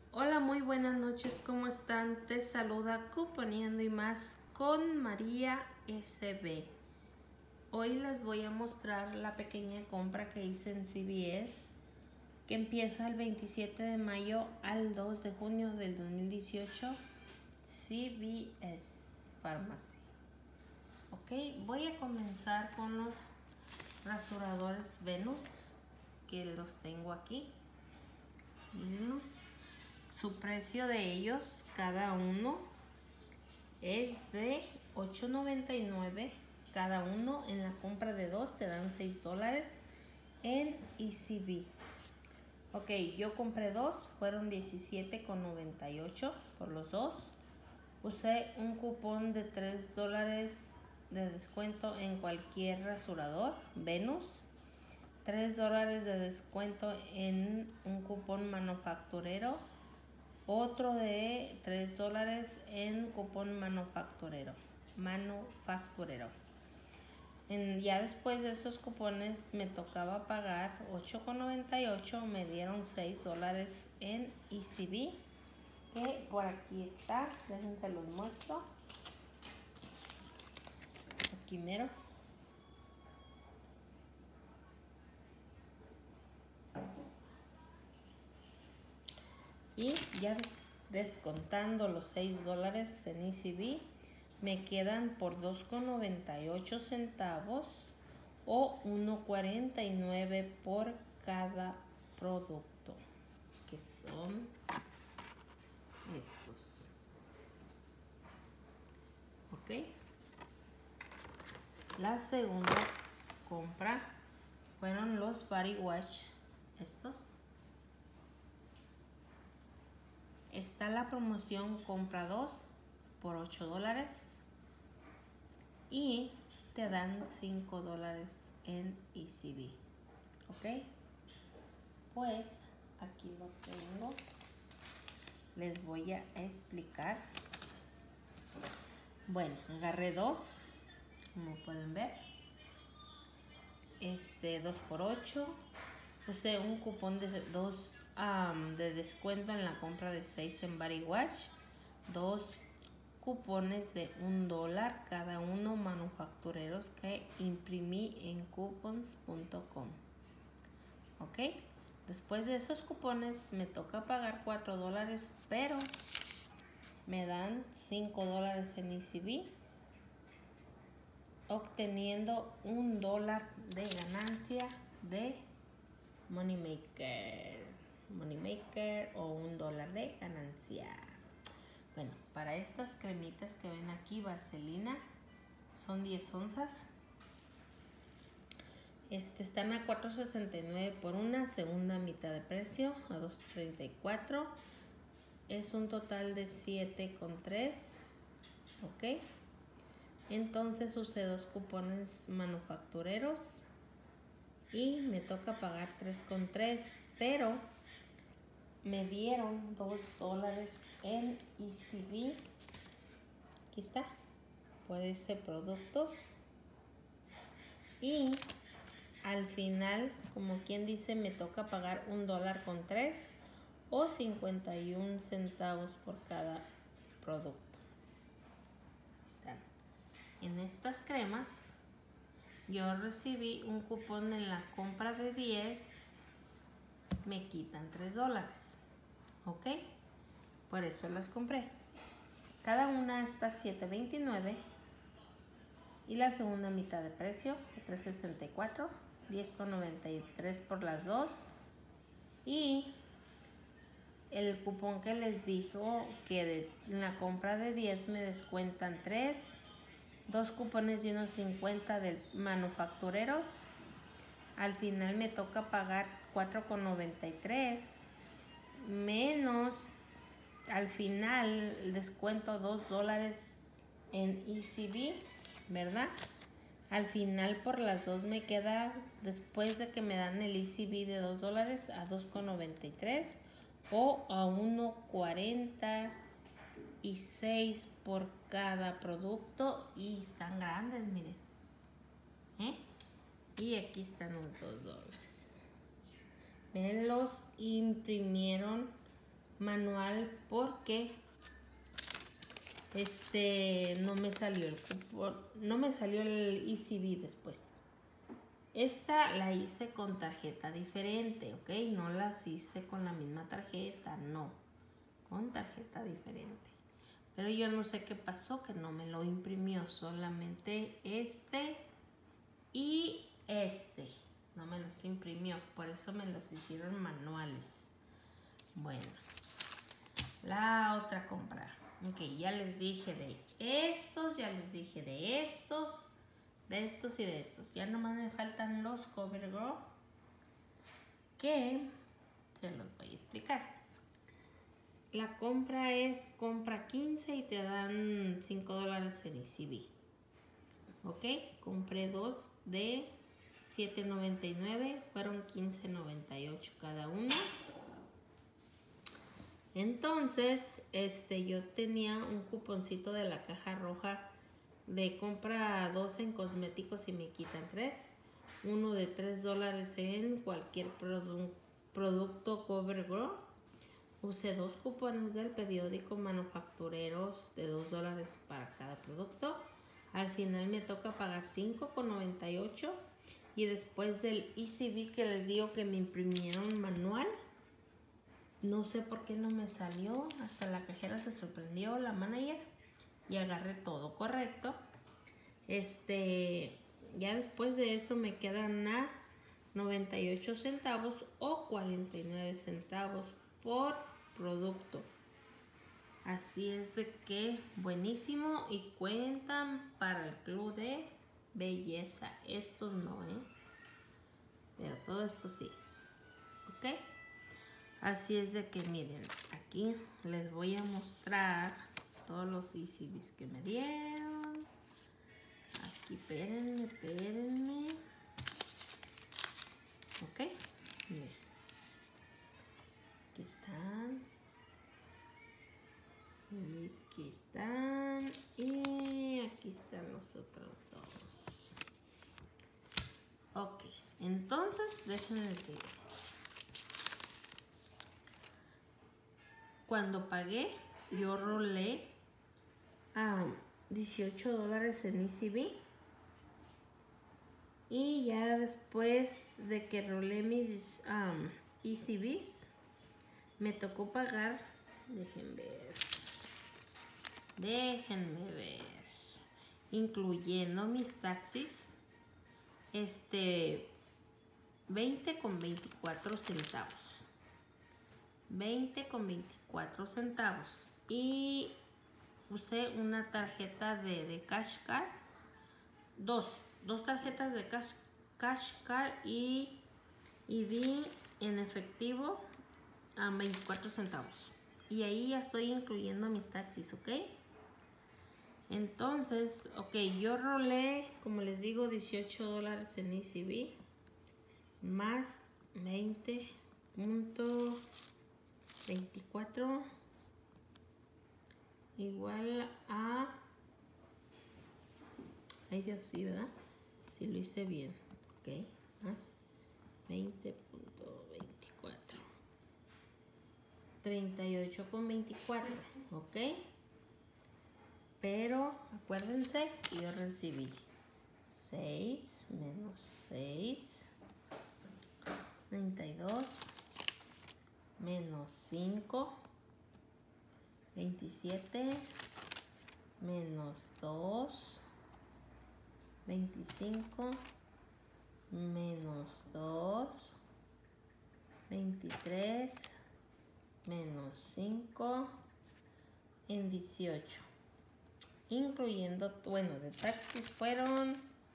Hola, muy buenas noches, ¿cómo están? Te saluda Cuponeando y más con María SB. Hoy les voy a mostrar la pequeña compra que hice en CVS, que empieza el 27 de mayo al 2 de junio del 2018, CVS Pharmacy. Ok, voy a comenzar con los rasuradores Venus, que los tengo aquí. Mírenlos. Su precio de ellos, cada uno, es de $8.99 cada uno. En la compra de dos te dan $6 en ECB. Ok, yo compré dos, fueron $17.98 por los dos. Usé un cupón de $3 de descuento en cualquier rasurador Venus, $3 de descuento en un cupón manufacturero, otro de $3 en cupón manufacturero. Ya después de esos cupones me tocaba pagar $8.98, me dieron $6 en ECB, que por aquí está, déjense los muestro, aquí mero. Y ya descontando los $6 en ECB, me quedan por $2.98 o $1.49 por cada producto, que son estos. Ok, la segunda compra fueron los body wash estos. Está la promoción compra 2 por $8 y te dan $5 en ECB. Ok, pues aquí lo tengo, les voy a explicar. Bueno, agarré dos, como pueden ver, 2 por 8. Usé un cupón de de descuento en la compra de 6 en body wash, dos cupones de $1 cada uno manufactureros que imprimí en coupons.com. ok, después de esos cupones me toca pagar $4, pero me dan $5 en ECB, obteniendo $1 de ganancia de Money Maker o $1 de ganancia. Bueno, para estas cremitas que ven aquí, vaselina, son 10 onzas. Están a $4.69 por una, segunda mitad de precio a $2.34. Es un total de 7.3. ok, entonces usé dos cupones manufactureros y me toca pagar 3.3, pero me dieron $2 en ECB, aquí está, por ese productos. Y al final, como quien dice, me toca pagar $1.3 o 51 centavos por cada producto. Están. En estas cremas yo recibí un cupón en la compra de 10, me quitan $3. ok, por eso las compré. Cada una está $7.29 y la segunda mitad de precio $3.64, $10.93 por las dos. Y el cupón que les dijo que en la compra de 10 me descuentan 3, dos cupones de unos 50 de manufactureros. Al final me toca pagar $4.93 menos, al final descuento $2 en ECB, ¿verdad? Al final por las dos me queda, después de que me dan el ECB de $2, a $2.93 o a $1.46 por cada producto. Y están grandes, miren, y aquí están los $2. Miren, los imprimieron manual porque no me salió el cupón, no me salió el ECB después. Esta la hice con tarjeta diferente, ¿ok? No las hice con la misma tarjeta, no, con tarjeta diferente. Pero yo no sé qué pasó, que no me lo imprimió, solamente y no me los imprimió, por eso me los hicieron manuales. Bueno, la otra compra. Ok, ya les dije de estos, ya les dije de estos y de estos. Ya nomás me faltan los CoverGirl, que se los voy a explicar. La compra es compra 15 y te dan $5 en ECB. Ok, compré dos de $7.99, fueron $15.98 cada uno. Entonces, yo tenía un cuponcito de la caja roja de compra 2 en cosméticos y me quitan 3. Uno de $3 en cualquier producto CoverGirl. Usé 2 cupones del periódico manufactureros de $2 para cada producto. Al final me toca pagar $5.98. Y después del ECB que les digo que me imprimieron manual, no sé por qué no me salió. Hasta la cajera se sorprendió, la manager, y agarré todo correcto. Ya después de eso me quedan a 98 centavos o 49 centavos por producto. Así es de que buenísimo, y cuentan para el club de belleza. Estos no, pero todo esto sí. Ok, así es de que miren, aquí les voy a mostrar todos los ECBs que me dieron. Aquí, espérenme. Ok, miren, aquí están. Y aquí están. Y aquí están los otros dos. Ok, entonces déjenme decir. Cuando pagué, yo rolé a $18 en ECB. Y ya después de que rolé mis ECBs, me tocó pagar, déjenme ver, incluyendo mis taxis, 20.24 centavos. 20.24 centavos. Y usé una tarjeta de Cash Card, dos tarjetas de Cash Card, y di en efectivo a 24 centavos. Y ahí ya estoy incluyendo mis taxis, ¿ok? Entonces, ok, yo rolé, como les digo, $18 en ECB más 20.24 igual a... Ay Dios, sí, ¿verdad? Sí lo hice bien, ok, más 20.24, 38.24, ok. Pero acuérdense que yo recibí 6 menos 6, 32 menos 5, 27 menos 2, 25 menos 2, 23 menos 5 en 18. Incluyendo, bueno, de taxis fueron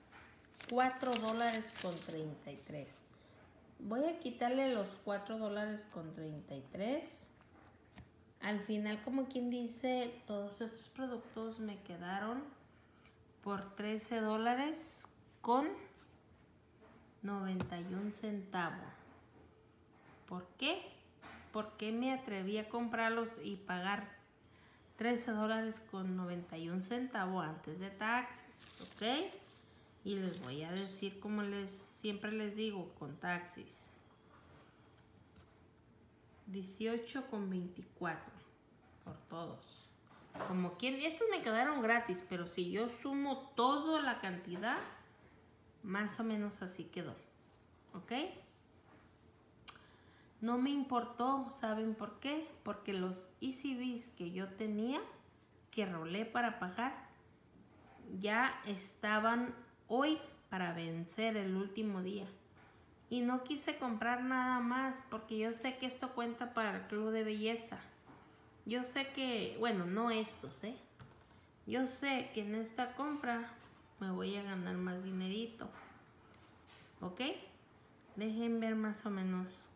$4.33. Voy a quitarle los $4.33. Al final, como quien dice, todos estos productos me quedaron por $13.91. ¿Por qué? Porque me atreví a comprarlos y pagar $13.91 antes de taxes, ¿ok? Y les voy a decir, como siempre les digo, con taxis. 18,24 por todos. Como quien, estos me quedaron gratis, pero si yo sumo toda la cantidad, más o menos así quedó. ¿Ok? No me importó, ¿saben por qué? Porque los ECBs que yo tenía, que rolé para pagar, ya estaban hoy para vencer el último día. Y no quise comprar nada más porque yo sé que esto cuenta para el club de belleza. Yo sé que, bueno, no estos, yo sé que en esta compra me voy a ganar más dinerito. ¿Ok? Dejen ver más o menos.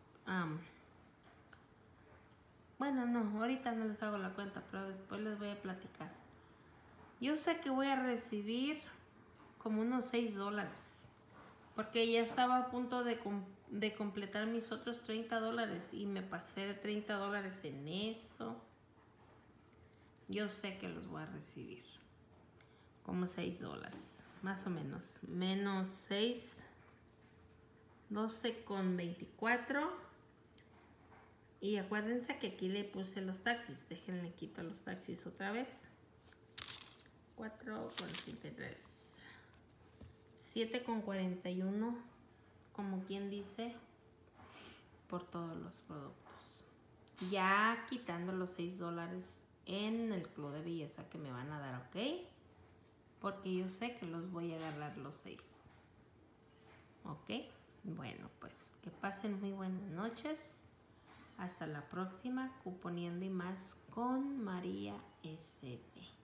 Bueno, no, ahorita no les hago la cuenta, pero después les voy a platicar. Yo sé que voy a recibir como unos $6. Porque ya estaba a punto de completar mis otros $30 y me pasé de $30 en esto. Yo sé que los voy a recibir como $6, más o menos. Menos 6, 12,24. Y acuérdense que aquí le puse los taxis. Déjenle quito los taxis otra vez. 4,33. 7,41, como quien dice, por todos los productos. Ya quitando los $6 en el club de belleza que me van a dar, ¿ok? Porque yo sé que los voy a agarrar los 6. ¿Ok? Bueno, pues que pasen muy buenas noches. Hasta la próxima, Cuponiendo y Más con María SB.